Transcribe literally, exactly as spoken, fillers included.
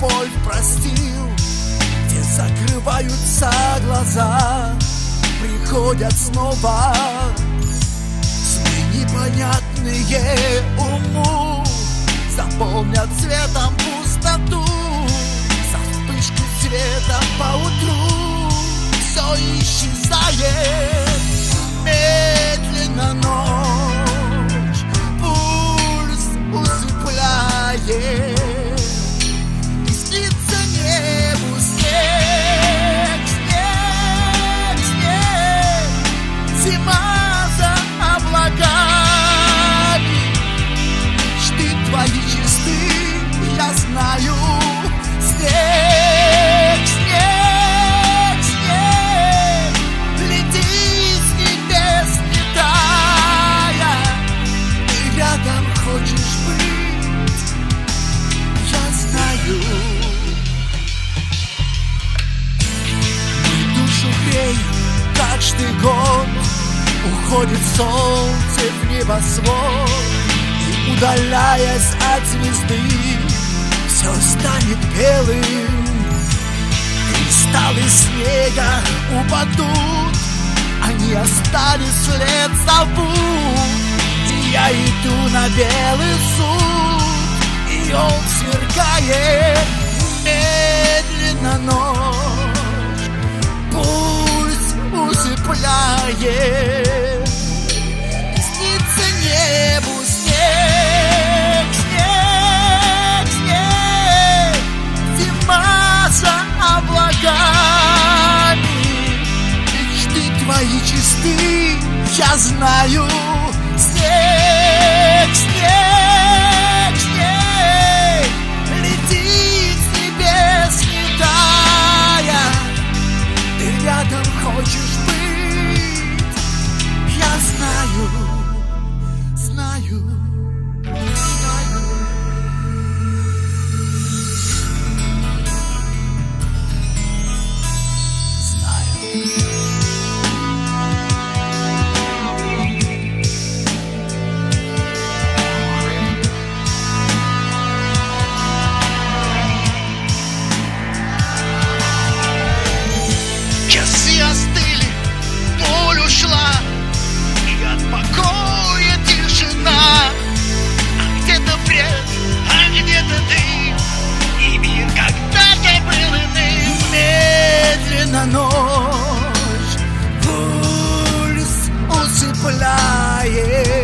любовь простил, где закрываются глаза, приходят снова сны непонятные уму, заполнят цветом пустоту. За вспышки света поутру все исчезает, медленно ночь, пульс усыпляет. И снится небу снег, снег, снег, зима за облаками. Мечты твои чисты, я знаю. Снег, снег, снег, лети с небес, летая. Ты рядом хочешь быть, я знаю. Мой душу греет каждый год, уходит солнце в небосвод, и, удаляясь от звезды, все станет белым. Кристаллы снега упадут, они оставят след, зовут. И я иду на белый суд, и он сверкает. Медленно ночь, пульс усыпляет. И снится небу снег, снег, снег, зима за облаками. Мечты твои чисты, я знаю. Снег, снег, снег, летит с небес, летая. Ты рядом хочешь быть, я знаю, знаю. Часы остыли, боль ушла, и от покоя тишина. А где-то бред, а где-то ты, и мир когда-то был иным. Медленно ночь, пульс усыпляет.